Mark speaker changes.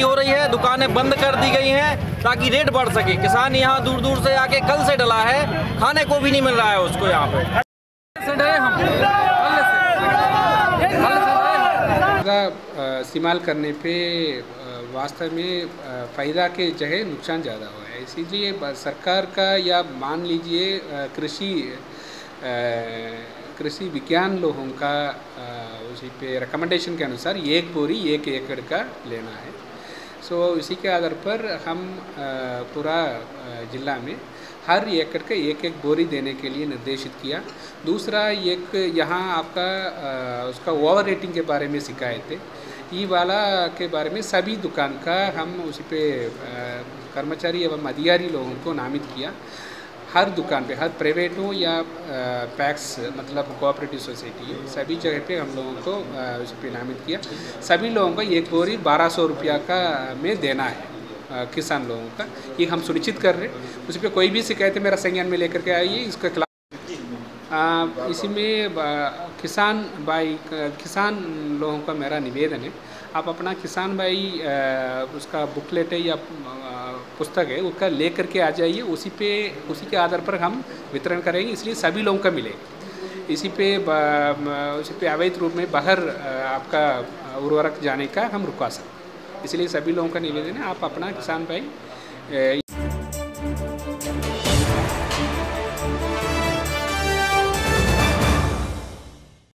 Speaker 1: हो रही है, दुकानें बंद कर दी गई हैं ताकि रेट बढ़ सके। किसान यहाँ दूर दूर से आके कल से डला है, खाने को भी नहीं मिल रहा है उसको यहाँ पे।
Speaker 2: इस्तेमाल करने पे वास्तव में फ़ायदा के जगह नुकसान ज़्यादा हुआ है। इसीलिए सरकार का या मान लीजिए कृषि विज्ञान लोगों का उसी पे रिकमेंडेशन के अनुसार एक बोरी 1 एकड़ का लेना है। इसी के आधार पर हम पूरा जिला में हर एकड़ का 1 बोरी देने के लिए निर्देशित किया। दूसरा यहाँ आपका उसका ओवर रेटिंग के बारे में शिकायत है, ये वाला के बारे में सभी दुकान का हम उसी पे कर्मचारी एवं अधिकारी लोगों को नामित किया। हर दुकान पे, हर प्राइवेट हो या पैक्स मतलब कोऑपरेटिव सोसाइटी हो, सभी जगह पे हम लोगों को उस पर नामित किया। सभी लोगों को 1 बोरी 1200 रुपया का में देना है किसान लोगों का, ये हम सुनिश्चित कर रहे हैं। उस पर कोई भी शिकायत है मेरा संज्ञान में लेकर के आइए। इसके खिलाफ इसमें किसान लोगों का मेरा निवेदन है, आप अपना किसान भाई उसका बुकलेट है या पुस्तक है उसका ले करके आ जाइए। उसी के आधार पर हम वितरण करेंगे, इसलिए सभी लोगों का मिलेगा। उसी पे अवैध रूप में बाहर आपका उर्वरक जाने का हम रुकवा सकते हैं। इसलिए सभी लोगों का निवेदन है, आप अपना किसान भाई